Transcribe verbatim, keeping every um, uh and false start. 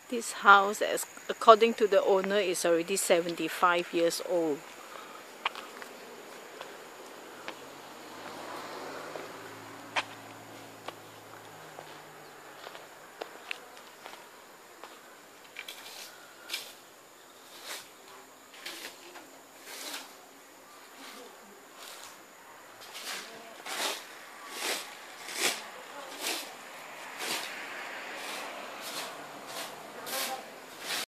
This house, as according to the owner, is already seventy-five years old.